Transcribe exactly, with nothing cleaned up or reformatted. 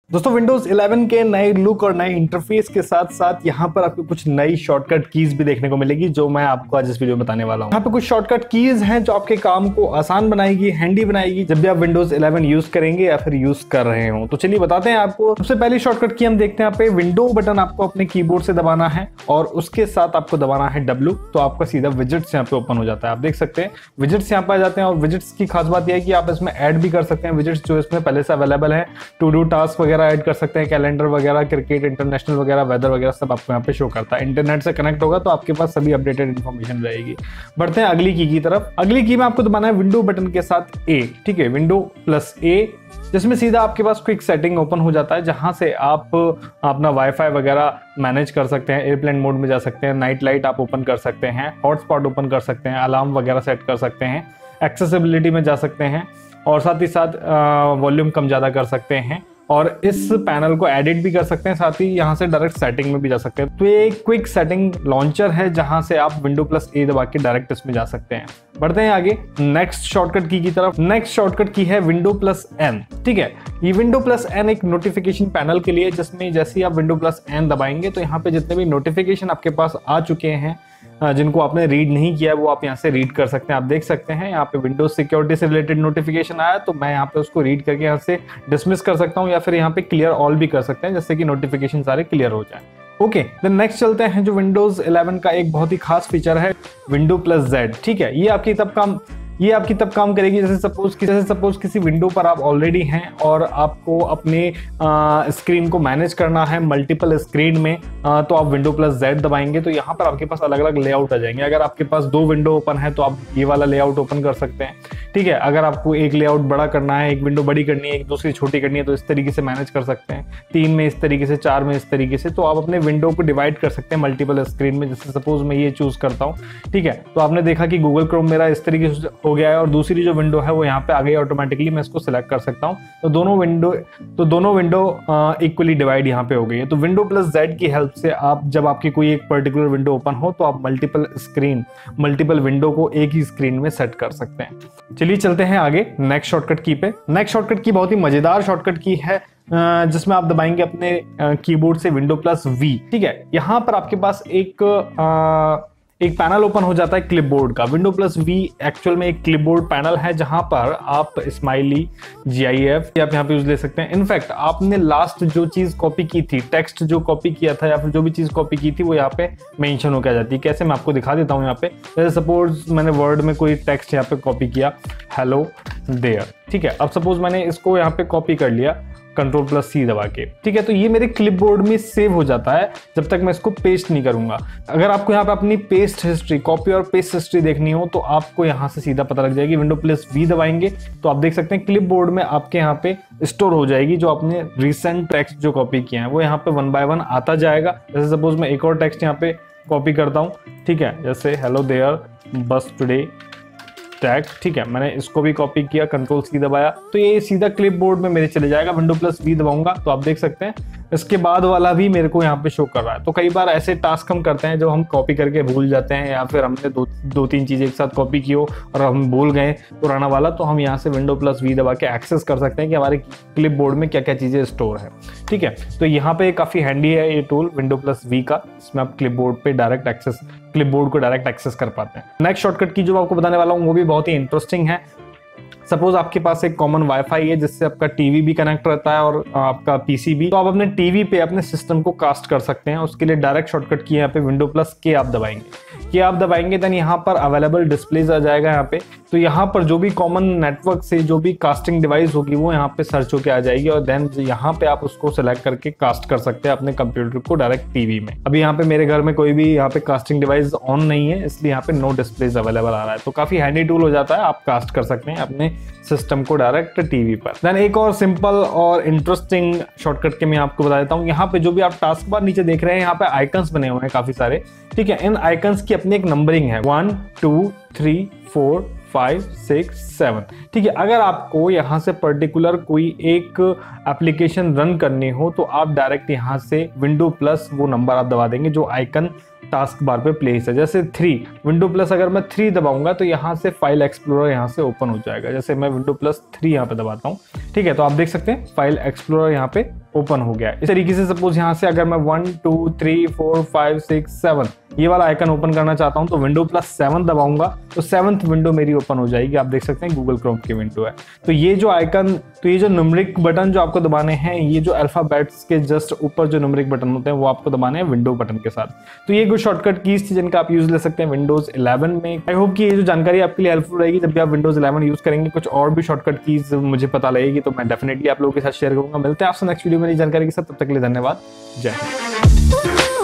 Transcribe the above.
दोस्तों Windows eleven के नए लुक और नए इंटरफेस के साथ साथ यहाँ पर आपको कुछ नई शॉर्टकट कीज भी देखने को मिलेगी, जो मैं आपको आज इस वीडियो में बताने वाला हूँ। यहाँ पे कुछ शॉर्टकट कीज हैं जो आपके काम को आसान बनाएगी, हैंडी बनाएगी जब भी आप विंडोज इलेवन यूज करेंगे या फिर यूज कर रहे हो। तो चलिए बताते हैं आपको। सबसे पहली शॉर्टकट की हम देखते हैं। यहाँ पे विंडो बटन आपको अपने कीबोर्ड से दबाना है और उसके साथ आपको दबाना है डब्ल्यू, तो आपका सीधा विजिट्स यहाँ पे ओपन हो जाता है। आप देख सकते हैं विजिट्स यहाँ पे आ जाते हैं। और विजिट्स की खास बात यह है कि आप इसमें ऐड भी कर सकते हैं विजिट्स जो इसमें पहले से अवेलेबल है। टू डू टास्क वगैरह ऐड कर सकते हैं, कैलेंडर वगैरह, क्रिकेट, इंटरनेशनल वगैरह, वेदर वगैरह सब आपको यहाँ पे शो करता है। इंटरनेट से कनेक्ट होगा तो आपके पास सभी अपडेटेड इन्फॉर्मेशन रहेगी। बढ़ते हैं अगली की की तरफ। अगली की में आपको दबाना है विंडो बटन के साथ ए, ठीक है, विंडो प्लस ए, जिसमें सीधा आपके पास क्विक सेटिंग ओपन हो जाता है, जहां से आप अपना वाईफाई वगैरह मैनेज कर सकते हैं, एयरप्लेन मोड में जा सकते हैं, नाइट लाइट आप ओपन कर सकते हैं, हॉटस्पॉट ओपन कर सकते हैं, अलार्म वगैरह सेट कर सकते हैं, एक्सेसिबिलिटी में जा सकते हैं और साथ ही साथ वॉल्यूम कम ज़्यादा कर सकते हैं और इस पैनल को एडिट भी कर सकते हैं। साथ ही यहाँ से डायरेक्ट सेटिंग में भी जा सकते हैं। तो ये एक क्विक सेटिंग लॉन्चर है जहां से आप विंडो प्लस ए दबा के डायरेक्ट इसमें जा सकते हैं। बढ़ते हैं आगे नेक्स्ट शॉर्टकट की की तरफ। नेक्स्ट शॉर्टकट की है विंडो प्लस एन, ठीक है। ये विंडो प्लस एन एक नोटिफिकेशन पैनल के लिए, जिसमें जैसे ही आप विंडो प्लस एन दबाएंगे तो यहाँ पे जितने भी नोटिफिकेशन आपके पास आ चुके हैं जिनको आपने रीड नहीं किया है वो आप यहाँ से रीड कर सकते हैं। आप देख सकते हैं यहाँ पे विंडोज सिक्योरिटी से रिलेटेड नोटिफिकेशन आया तो मैं यहाँ पे उसको रीड करके यहाँ से डिसमिस कर सकता हूँ या फिर यहाँ पे क्लियर ऑल भी कर सकते हैं, जिससे कि नोटिफिकेशन सारे क्लियर हो जाए। ओके, देन नेक्स्ट चलते हैं जो विंडोज इलेवन का एक बहुत ही खास फीचर है विंडो प्लस जेड, ठीक है। ये आपकी तब काम ये आपकी तब काम करेगी जैसे सपोज जैसे सपोज किसी विंडो पर आप ऑलरेडी हैं और आपको अपने आ, स्क्रीन को मैनेज करना है मल्टीपल स्क्रीन में, आ, तो आप विंडो प्लस जेड दबाएंगे तो यहाँ पर आपके पास अलग अलग लेआउट आ जाएंगे। अगर आपके पास दो विंडो ओपन है तो आप ये वाला लेआउट ओपन कर सकते हैं, ठीक है। अगर आपको एक लेआउट बड़ा करना है, एक विंडो बड़ी करनी है, एक दूसरी छोटी करनी है, तो इस तरीके से मैनेज कर सकते हैं। तीन में इस तरीके से, चार में इस तरीके से, तो आप अपने विंडो को डिवाइड कर सकते हैं मल्टीपल स्क्रीन में। जैसे सपोज मैं ये चूज करता हूँ, ठीक है, तो आपने देखा कि गूगल क्रोम मेरा इस तरीके से हो गया है और दूसरी जो विंडो है वो यहाँ पे आ गई ऑटोमेटिकली। मैं इसको सिलेक्ट कर सकता हूँ तो दोनों विंडो तो दोनों विंडो इक्वली डिवाइड यहाँ पे हो गई है। तो विंडो प्लस जेड की हेल्प से आप जब आपकी कोई एक पर्टिकुलर विंडो ओपन हो तो आप मल्टीपल स्क्रीन मल्टीपल विंडो को एक ही स्क्रीन में सेट कर सकते हैं। चलिए चलते हैं आगे नेक्स्ट शॉर्टकट की पे। नेक्स्ट शॉर्टकट की बहुत ही मजेदार शॉर्टकट की है जिसमें आप दबाएंगे अपने कीबोर्ड से विंडो प्लस वी, ठीक है। यहाँ पर आपके पास एक आ, एक पैनल ओपन हो जाता है क्लिपबोर्ड का। विंडो प्लस वी एक्चुअल में एक क्लिपबोर्ड पैनल है जहां पर आप स्माइली, जी आई एफ आप यहाँ पे यूज ले सकते हैं। इनफैक्ट आपने लास्ट जो चीज कॉपी की थी, टेक्स्ट जो कॉपी किया था या फिर जो भी चीज कॉपी की थी वो यहाँ पे मेंशन होकर आ जाती है। कैसे, मैं आपको दिखा देता हूँ। यहाँ पे जैसे सपोज मैंने वर्ड में कोई टेक्स्ट यहाँ पे कॉपी किया, हेलो देयर, ठीक है। अब सपोज मैंने इसको यहाँ पे कॉपी कर लिया कंट्रोल प्लस सी दबा के, ठीक है, तो ये मेरे क्लिपबोर्ड में सेव हो जाता है जब तक मैं इसको पेस्ट नहीं करूंगा। अगर आपको यहाँ पे अपनी पेस्ट हिस्ट्री, कॉपी और पेस्ट हिस्ट्री देखनी हो तो आपको यहाँ से सीधा पता लग जाएगी। विंडो प्लस वी दबाएंगे तो आप देख सकते हैं क्लिपबोर्ड में आपके यहाँ पे स्टोर हो जाएगी जो आपने रिसेंट टेक्स्ट जो कॉपी किया है वो यहाँ पे वन बाय वन आता जाएगा। जैसे सपोज मैं एक और टेक्स्ट यहाँ पे कॉपी करता हूँ, ठीक है, जैसे हेलो देयर बस टुडे टैग, ठीक है, मैंने इसको भी कॉपी किया, कंट्रोल सी दबाया तो ये सीधा क्लिपबोर्ड में मेरे चले जाएगा। विंडो प्लस वी दबाऊंगा तो आप देख सकते हैं इसके बाद वाला भी मेरे को यहाँ पे शो कर रहा है। तो कई बार ऐसे टास्क हम करते हैं जो हम कॉपी करके भूल जाते हैं या फिर हमने दो दो तीन चीजें एक साथ कॉपी की हो और हम भूल गए पुराना वाला, तो हम यहाँ से विंडो प्लस वी दबा के एक्सेस कर सकते हैं कि हमारे क्लिपबोर्ड में क्या क्या चीजें स्टोर है, ठीक है। तो यहाँ पे काफी हैंडी है ये टूल विंडो प्लस वी का, इसमें आप क्लिपबोर्ड पे डायरेक्ट एक्सेस क्लिपबोर्ड को डायरेक्ट एक्सेस कर पाते हैं। नेक्स्ट शॉर्टकट की जो आपको बताने वाला हूँ वो भी बहुत ही इंटरेस्टिंग है। सपोज आपके पास एक कॉमन वाईफाई है जिससे आपका टीवी भी कनेक्ट रहता है और आपका पीसी भी, तो आप अपने टीवी पे अपने सिस्टम को कास्ट कर सकते हैं। उसके लिए डायरेक्ट शॉर्टकट की यहाँ पे विंडो प्लस के आप दबाएंगे कि आप दबाएंगे देन यहाँ पर अवेलेबल डिस्प्लेज आ जाएगा यहाँ पे। तो यहाँ पर जो भी कॉमन नेटवर्क से जो भी कास्टिंग डिवाइस होगी वो यहाँ पे सर्च होके आ जाएगी और देन यहाँ पे आप उसको सिलेक्ट करके कास्ट कर सकते हैं अपने कंप्यूटर को डायरेक्ट टीवी में। अभी यहाँ पे मेरे घर में कोई भी यहाँ पे कास्टिंग डिवाइस ऑन नहीं है इसलिए यहाँ पे नो डिस्प्लेज अवेलेबल आ रहा है। तो काफी हैंडी टूल हो जाता है, आप कास्ट कर सकते हैं अपने सिस्टम को डायरेक्ट टीवी पर। देन एक और सिंपल और इंटरेस्टिंग शॉर्टकट के मैं आपको बता देता हूँ। यहाँ पे जो भी आप टास्क बार नीचे देख रहे हैं यहाँ पे आइकन्स बने हुए हैं काफी सारे, ठीक है। इन आइकन्स की अपनी एक नंबरिंग है, one two three four five six seven, ठीक है। अगर आपको यहाँ से पर्टिकुलर कोई एक एप्लीकेशन रन करनी हो तो आप डायरेक्ट यहाँ से विंडो प्लस वो नंबर आप दबा देंगे जो आइकन टास्क बार पे प्लेस है। जैसे थ्री, विंडो प्लस अगर मैं थ्री दबाऊंगा तो यहाँ से फाइल एक्सप्लोरर यहाँ से ओपन हो जाएगा। जैसे मैं विंडो प्लस थ्री यहाँ पे दबाता हूँ, ठीक है, तो आप देख सकते हैं फाइल एक्सप्लोरर यहाँ पे ओपन हो गया। इस तरीके से सपोज यहाँ से अगर मैं one two three four five six seven ये वाला आइकन ओपन करना चाहता हूँ तो विंडो प्लस सेवन दबाऊंगा तो सेवंथ विंडो मेरी ओपन हो जाएगी। आप देख सकते हैं गूगल क्रोम की विंडो है। तो ये जो आइकन तो ये जो न्यूमेरिक बटन जो आपको दबाने हैं, ये जो अल्फाबेट्स के जस्ट ऊपर जो न्यूमेरिक बटन होते हैं वो आपको दबाने हैं विंडो बटन के साथ। तो ये कुछ शॉर्टकट कीज थी जिनका आप यूज ले सकते हैं विंडोज इलेवन में। आई होप कि ये जो जानकारी आपके लिए हेल्पफुल रहेगी जब भी आप विंडोज इलेवन यूज करेंगे। कुछ और भी शॉर्टकट कीज मुझे पता लगेगी तो मैं डेफिनेटली आप लोगों के साथ शेयर करूंगा। मिलते हैं आपसे नेक्स्ट वीडियो में नई जानकारी के साथ, तब तक के लिए धन्यवाद। जय हिंद।